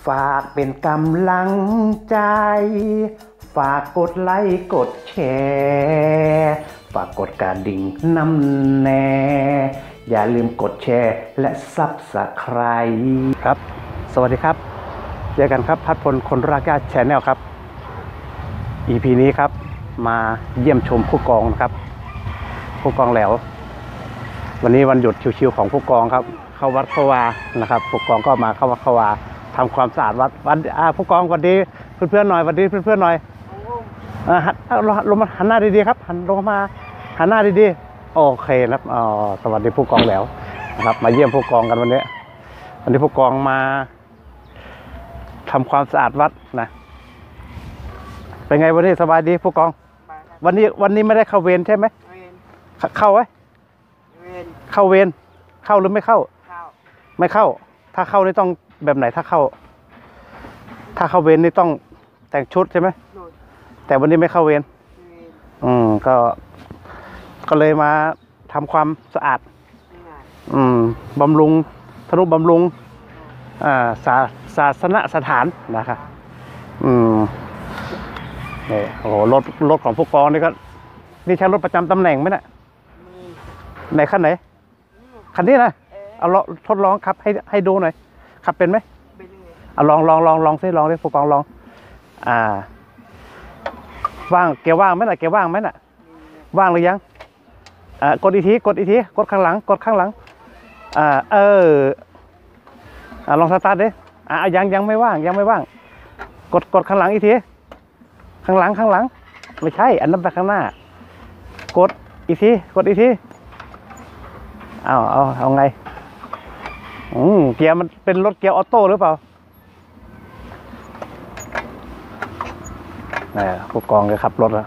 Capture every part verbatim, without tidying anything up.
ฝากเป็นกำลังใจฝากกดไลค์กดแชร์ฝากกดกระดิ่งน้ำแน่อย่าลืมกดแชร์และซับสไครบ์ครับสวัสดีครับเจอกันครับพัดพลคนรักญาติแชนแนลครับ อี พี นี้ครับมาเยี่ยมชมผู้กองนะครับผู้กองแหลววันนี้วันหยุดชิวๆของผู้กองครับเข้าวัดเข้าวานะครับผู้กองก็มาเข้าวัดเข้าวาทำความสะอาดวัดวัดอ่าผู้กองสวัสดีเพื่อนๆหน่อยสวัสดีเพื่อนๆหน่อยอ่าลงมาหันหน้าดีๆครับหันลงมาหันหน้าดีๆโอเคครับอ๋อสวัสดีผู้กองแหลวนะครับมาเยี่ยมผู้กองกันวันนี้วันนี้ผู้กองมาทำความสะอาดวัดนะเป็นไงวันนี้สบายดีผู้กองวันนี้วันนี้ไม่ได้เข้าเวรใช่ไหมเข้าไหมเข้าเวรเข้าหรือไม่เข้าไม่เข้าถ้าเข้านี่ต้องแบบไหนถ้าเข้าถ้าเข้าเวรนี่ต้องแต่งชุดใช่ไหมแต่วันนี้ไม่เข้าเวรอืมก็ก็เลยมาทำความสะอาดอืมบำรุงธนุบำรุงอ่าศาศาสนสถานนะครับอืมนี่โอ้โหรถรถของผู้กองนี่ก็นี่ใช้รถประจำตำแหน่งไหมเนี่ยไหนคันไหนคันนี้นะเอาลองทดลองขับให้ให้ดูหน่อยขับเป็นไหมเอาลองลองลองลองซิลองดิผู้กองลองอ่าว่างเกียร์ว่างไหมน่ะเกียร์ว่างไหมน่ะว่างหรือยังอ่ากดอีกทีกดอีกทีกดข้างหลังกดข้างหลังอ่าเอออ่าลองสตาร์ทดิอ่ายังยังไม่ว่างยังไม่ว่างกดกดข้างหลังอีกทีข้างหลังข้างหลังไม่ใช่อันนั้นไปข้างหน้ากดอีกทีกดอีกทีเอาเอาเอาไงอืมเกียร์มันเป็นรถเกียร์ออโต้หรือเปล่านี่ผู้กองจะขับรถแล้ว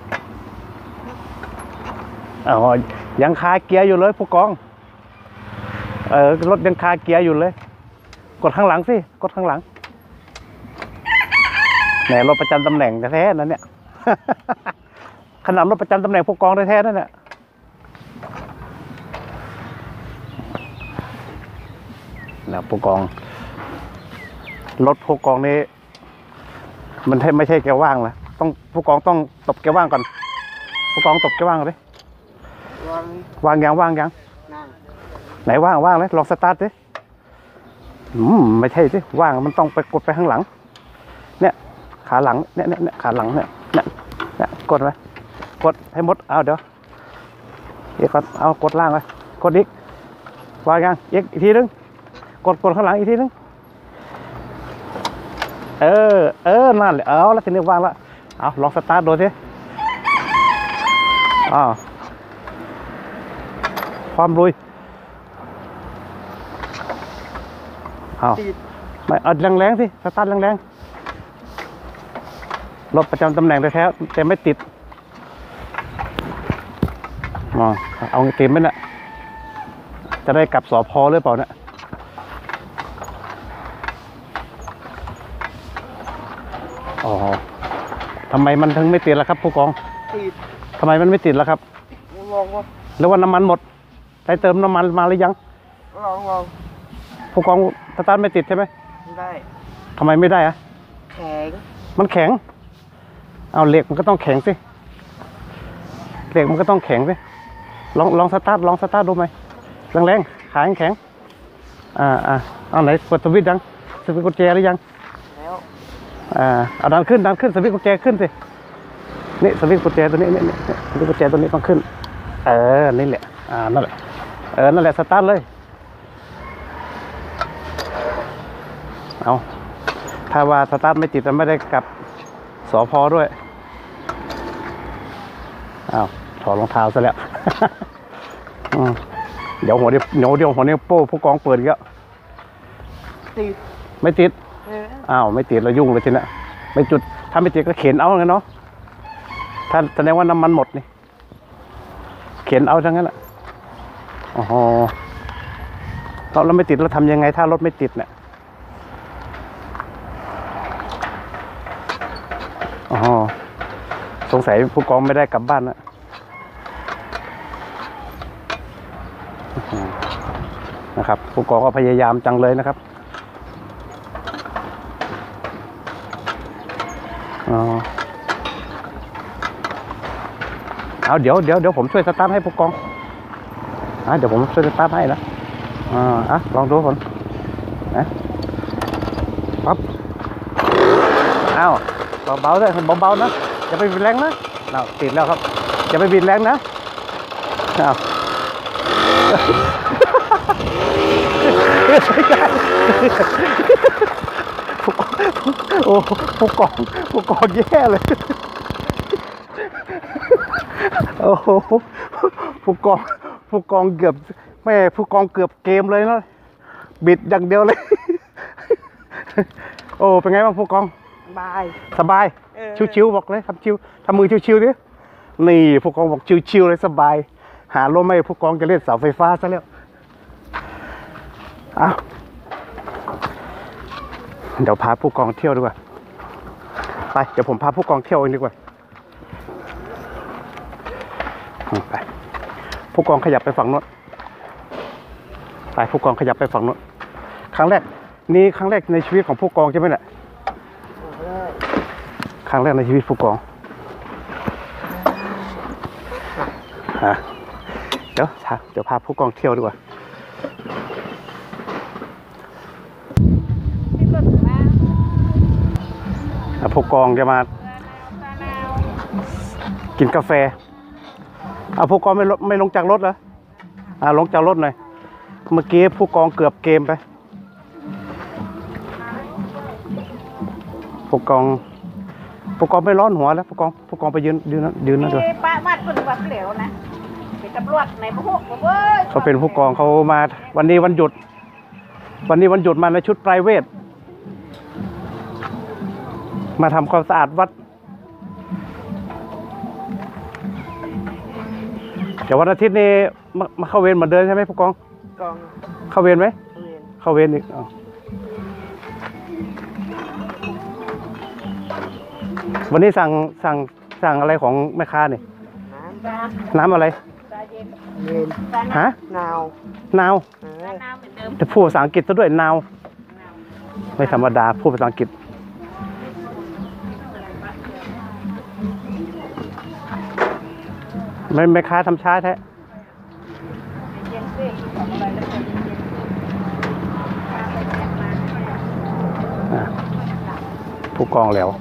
อ๋อยังคาเกียร์อยู่เลยผู้กองเออรถยังคาเกียร์อยู่เลยกดข้างหลังสิกดข้างหลังแหมรถประจำตำแหน่งแท้ๆนั่นเนี่ยขนาดรถประจำตำแหน่งผู้กองแท้ๆนั่นเนี่ยนะผู้กองรถผู้กองนี้มันไม่ใช่แกว่างนะต้องผู้กองต้องตบแกว่างก่อนผู้กองตบแกว่างเลยว่างยังว่างยังไหนว่างว่างเลยลองสตาร์ทดิอืมไม่ใช่สิว่างมันต้องไปกดไปข้างหลังเนี่ยขาหลังเนี่ยเนี่ยขาหลังเนี่ยเนี่ยเนี่ยกดไว้กดให้หมดเอาเดี๋ยวเดี๋ยวก่อนเอากดล่างเลยกดอีกว่างยังอีกอีกทีนึงกดกดข้างหลังอีกทีนึงเออเออนั่นแหละเอาแล้วทีนี้ว่างแล้วเอาลองสตาร์ทดูสิอ้าวความลุยเอาไม่เอาแรงๆสิสตาร์ทแรงๆรถประจำตำแหน่งแท้ๆแต่ไม่ติดอ๋อเอาเต็มไหมเนี่ยจะได้กลับสพหรือเปล่าเนี่ยอ๋อทำไมมันถึงไม่ติดล่ะครับผู้กองติดทำไมมันไม่ติดล่ะครับลองว่าแล้วว่าน้ำมันหมดได้เติมน้ำมันมาหรือยังลองลองผู้กองสตาร์ทไม่ติดใช่ไหมไม่ได้ทำไมไม่ได้อะแข็งมันแข็งเอาเหล็กมันก็ต้องแข็งสิเหล็กมันก็ต้องแข็งสิลองลองสตาร์ทลองสตาร์ทดูไหมแรงๆขาแข็งอ่าอ่าเอาไหนกดสวิตช์ยังสวิตช์กุญแจหรือยังแล้วอ่าเอาดันขึ้นดันขึ้นสวิตช์กุญแจขึ้นสินี่สวิตช์กุญแจตัวนี้นี่นี่สวิตช์กุญแจตัวนี้ต้องขึ้นเออนี่แหละอ่านั่นแหละเออนั่นแหละสตาร์ทเลยเอาถ้าว่าสตาร์ทไม่ติดมันไม่ได้กลับสพด้วยอ้าวถอดรองเท้าซะแล้วเดี๋ยวหัวเดียวเดี๋ยวเดี๋ยวหัวนิ้วโป้ผู้กองเปิดอีกแล้วติดไม่ติดอ้าวไม่ติดเรายุ่งเลยทีนี้ไม่จุดถ้าไม่ติดก็เข็นเอาไงเนาะถ้าแสดงว่าน้ำมันหมดนี่เข็นเอาทั้งนั้นแหละอ๋อตอนเราไม่ติดเราทำยังไงถ้ารถไม่ติดเนี่ยอ๋อสงสัยผู้กองไม่ได้กลับบ้านนะนะครับผู้กองก็พยายามจังเลยนะครับอ๋อเอาเดี๋ยวเดี๋ยวเดี๋ยวผมช่วยสตาร์ทให้ผู้กองอ่ะเดี๋ยวผมช่วยสตาร์ทให้นะอ่าอ่ะลองดูก่อนนะปั๊บอ้าวเบาๆด้วยเบาๆนะอย่าไปบิดแรงนะเราติดแล้วครับอย่าไปบิดแรงนะอ้าวโอ้ผู้กองผู้กองแย่เลยโอ้โหผู้กองผู้กองเกือบแม่ผู้กองเกือบเกมเลยนะบิดอย่างเดียวเลยโอ้เป็นไงบ้างผู้กองสบายสบายชิวๆบอกเลยทำชิวทำมือชิวๆดินี่ผู้กองบอกชิวๆเลยสบายหาลมไม่ผู้กองจะเล่นเสาไฟฟ้าซะแล้วอ้าวเดี๋ยวพาผู้กองเที่ยวดีกว่าไปเดี๋ยวผมพาผู้กองเที่ยวเองดีกว่าไปผู้กองขยับไปฝั่งโน้นไปผู้กองขยับไปฝั่งโน้นครั้งแรกนี่ครั้งแรกในชีวิตของผู้กองใช่ไหมเนี่ยครั้งแรกในชีวิตผู้กองฮะเดี๋ยวเดี๋ยวพาผู้กองเที่ยวดีกว่าผู้กองจะมากินกาแฟเอาผู้กองไม่ลไม่ลงจากรถเหรออ่าลงจากรถหน่อยเมื่อกี้ผู้กองเกือบเกมไปผู้กองผู้กองไม่ร้อนหัวแล้วผู้กองผู้กองไปยืนยืนยืนนั่นด้วยป้ามาเป็นวัดเหลวนะเป็นตำรวจในพวกเว้ยเขาเป็นผู้กองเขามาวันนี้วันหยุดวันนี้วันหยุดมาในชุดไพรเวทมาทำความสะอาดวัดเดี๋ยววันอาทิตย์นี้มามาเข้าเวรเหมือนเดิมใช่ไหมผู้กองกองเข้าเวรไหมเข้าเวรอีกวันนี้สั่งสั่งสั่งอะไรของแม่ค้าเนี่ยน้ำอะไรฮะนาวนาวจะพูดภาษาอังกฤษซะด้วยนาวไม่ธรรมดาพูดภาษาอังกฤษไม่ไม่ค้าทำช้าแท้ผู้กองแล้ว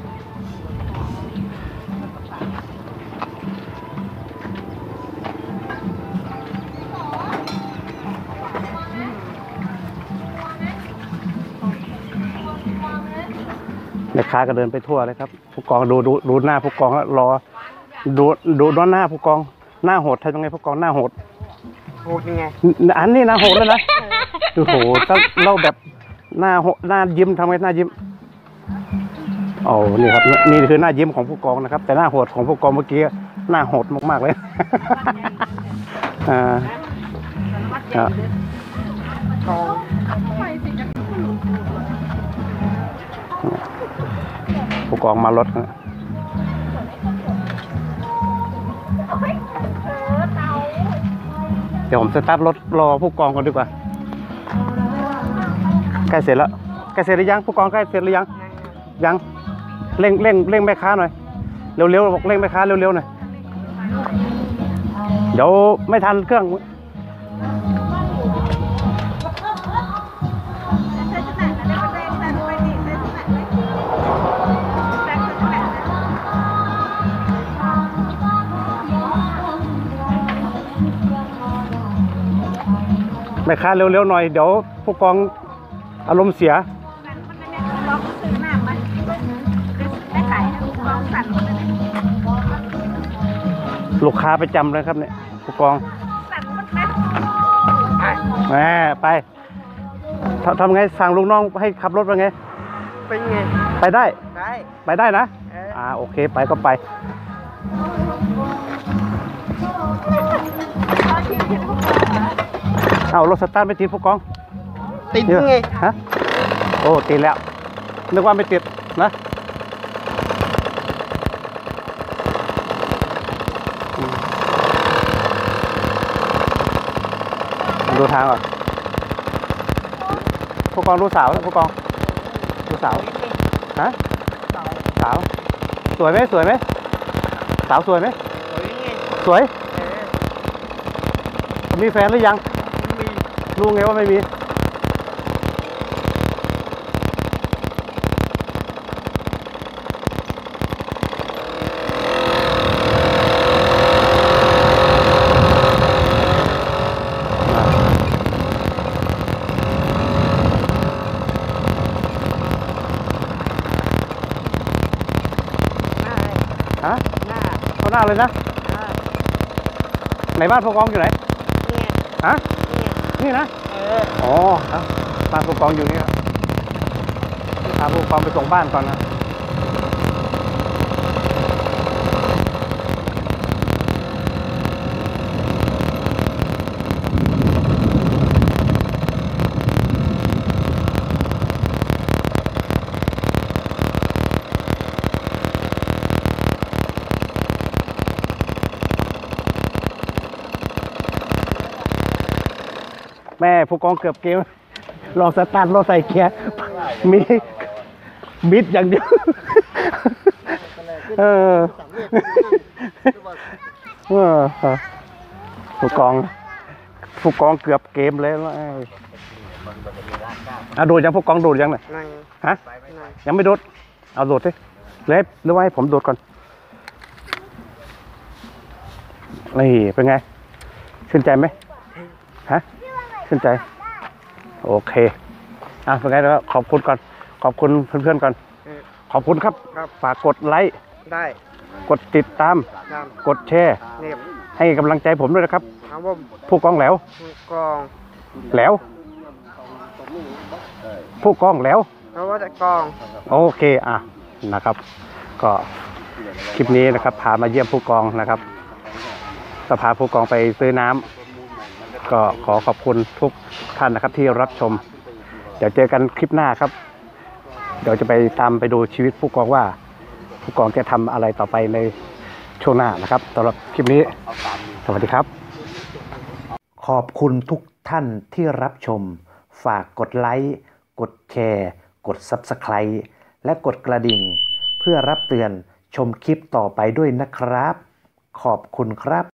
แม่ค้าก็เดินไปทั่วเลยครับผู้กองดูดูดูหน้าผู้กองแล้วรอดูดูด้านหน้าผู้กองหน้าโหดทำยังไงผู้กองหน้าโหดโหดยังไงอันนี้หน้าโหดแล้วนะโอ้โหต้องเล่าแบบหน้าหน้ายิ้มทำไงหน้ายิ้มโอ้นี่ครับนี่คือหน้ายิ้มของผู้กองนะครับแต่หน้าโหดของผู้กองเมื่อกี้หน้าโหดมากๆเลยอ่าอ่าผู้กองมารถเดี๋ยวผมสตาร์ทรถรอผู้กองก่อนดีกว่าใกล้เสร็จแล้วใกล้เสร็จหรือยังผู้กองใกล้เสร็จหรือยังยังเร่งเร่งเร่งแม่ค้าหน่อยเร็วๆบอกเร่งแม่ค้าเร็วๆหน่อยเดี๋ยวไม่ทันเครื่องแม่ค้าเร็วๆหน่อยเดี๋ยวผู้กองอารมณ์เสียลูกค้าประจำเลยครับเนี่ยผู้กองแหมไปทำไงสั่งลูกน้องให้ขับรถไปไงเป็นไงไปได้ได้ไปได้นะอ่าโอเคไปก็ไปเอารถสตาร์ทไม่ติดผู้กองติดไงฮะโอ้ติดแล้วนึกว่าไม่ติดนะดูทางก่อนผู้ ผู้กองรู้สาวแล้วผู้กองรู้สาวฮะสาวสวยไหมสวยไหมสาวสวยไหมสวยมีแฟนหรือยังรู้ไงว่าไม่มีฮะเขาหน้าเลยนะไหนบ้านผู้กองอยู่ไหนฮะนี่นะอ๋อบ้านผู้กองอยู่นี่ครับพาผู้กองไปส่งบ้านก่อนนะแม่ผู้กองเกือบเกมลองสตาร์ทรถใส่เกียร์มีมิดอย่างเดียวเออเออผู้กองผู้กองเกือบเกมเลยอ่ะโดดยังผู้กองโดดยังเนี่ยฮะยังไม่โดดเอาโดดสิเล็บหรือว่าให้ผมโดดก่อนนี่เป็นไงชื่นใจไหมฮะชื่นใจโอเคอ่ะเป็นไงแล้วขอบคุณก่อนขอบคุณเพื่อนๆก่อนขอบคุณครับฝากกดไลค์ได้กดติดตามกดแชร์ให้กำลังใจผมด้วยนะครับผู้กองแหลวกองแหลวผู้กองแหลวเขาว่าจะกองโอเคอ่ะนะครับก็คลิปนี้นะครับพามาเยี่ยมผู้กองนะครับก็พาผู้กองไปซื้อน้ำก็ขอขอบคุณทุกท่านนะครับที่รับชมเดี๋ยวเจอกันคลิปหน้าครับเดี๋ยวจะไปตามไปดูชีวิตผู้กองว่าผู้กองจะทำอะไรต่อไปในช่วงหน้านะครับสำหรับคลิปนี้สวัสดีครับขอบคุณทุกท่านที่รับชมฝากกดไลค์กดแชร์กด ซับสไครบ์ และกดกระดิ่งเพื่อรับเตือนชมคลิปต่อไปด้วยนะครับขอบคุณครับ